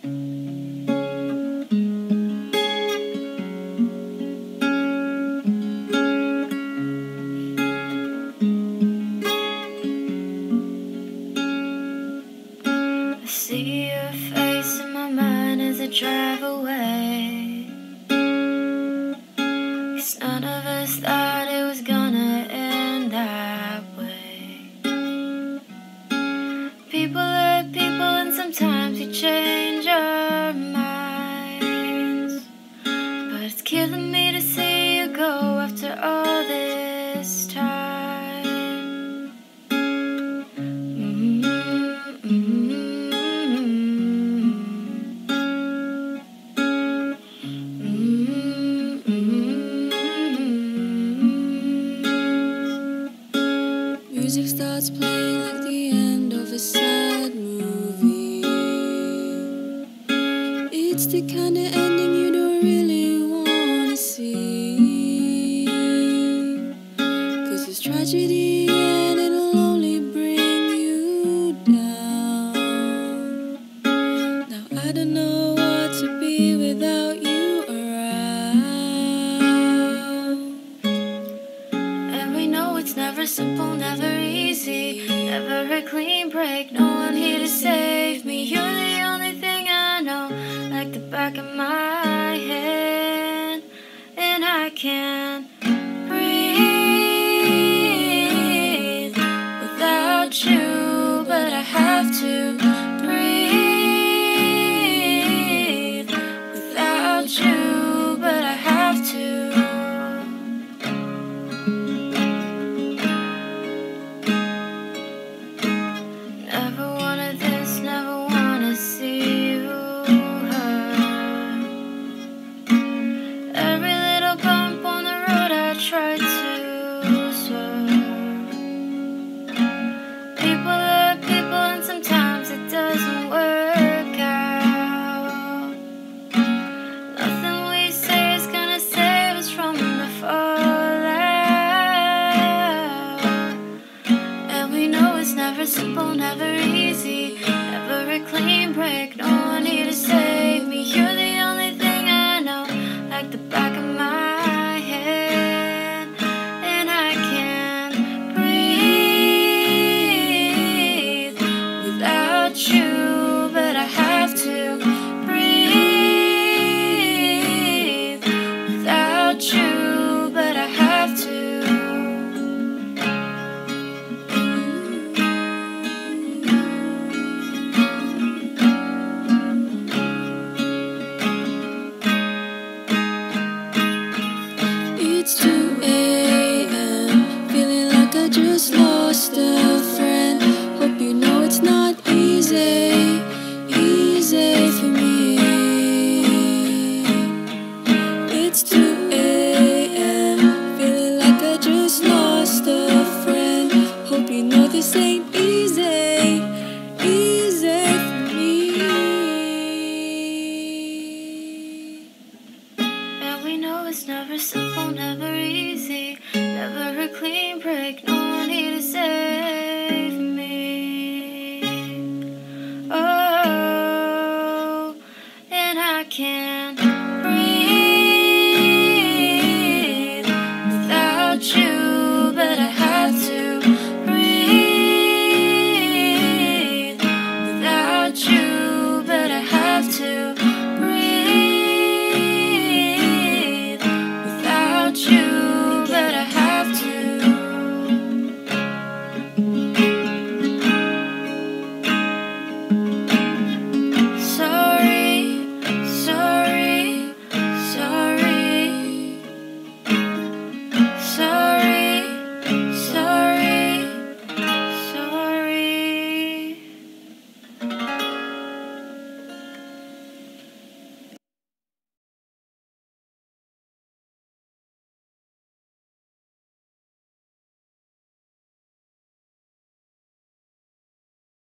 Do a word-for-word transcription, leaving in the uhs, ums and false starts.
See your face in my mind as I drive away, 'cause none of us thought it was gonna end that way. People are people and sometimes we change our minds, but it's killing me to see you go after all this time. Music starts playing like the end of a sad movie. It's the kind of ending you don't really want to see, 'cause it's tragedy and it'll only bring you down. Now I don't know what to be without you around. And we know it's never simple, never easy, never a clean break, no one here to save me. You're the only thing I know, like the back of my hand, and I can't breathe without you, but I have to breathe without you, but I have to. Never wanted this, never wanna see you hurt. Every little bump on the road I tried to swerve. People are people and sometimes it doesn't work out. Nothing we say is gonna save us from the fallout. And we know it's never simple, never easy, never a clean break, no one here to save me. You're the only thing I know, like the back of my hand, and I can't breathe without you.